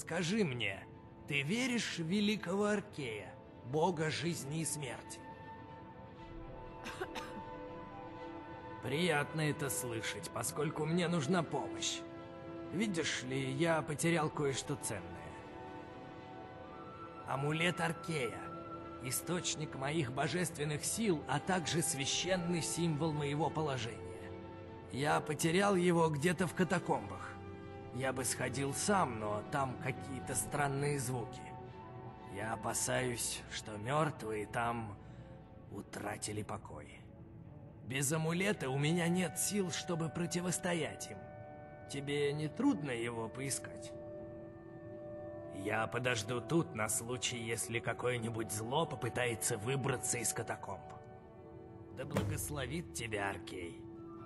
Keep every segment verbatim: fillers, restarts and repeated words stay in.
Скажи мне, ты веришь в великого Аркея, бога жизни и смерти? Приятно это слышать, поскольку мне нужна помощь. Видишь ли, я потерял кое-что ценное. Амулет Аркея. Источник моих божественных сил, а также священный символ моего положения. Я потерял его где-то в катакомбах. Я бы сходил сам, но там какие-то странные звуки. Я опасаюсь, что мертвые там утратили покой. Без амулета у меня нет сил, чтобы противостоять им. Тебе не трудно его поискать? Я подожду тут на случай, если какое-нибудь зло попытается выбраться из катакомб. Да благословит тебя Аркей.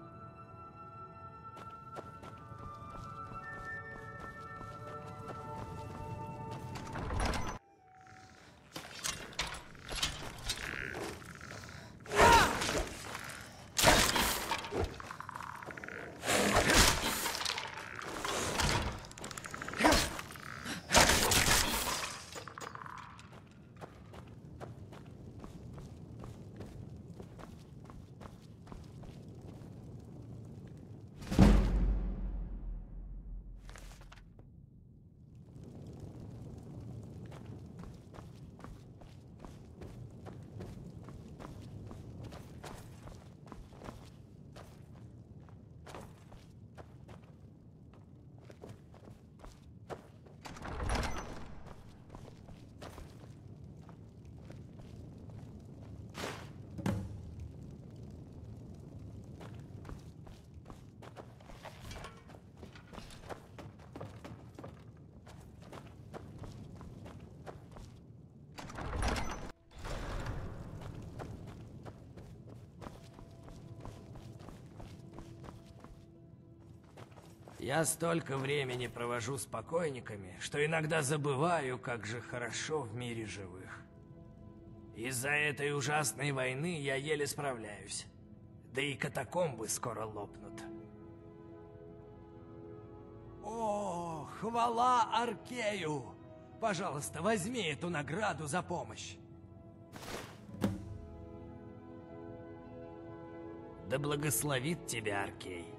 Я столько времени провожу с покойниками, что иногда забываю, как же хорошо в мире живых. Из-за этой ужасной войны я еле справляюсь. Да и катакомбы скоро лопнут. О, хвала Аркею! Пожалуйста, возьми эту награду за помощь. Да благословит тебя Аркей.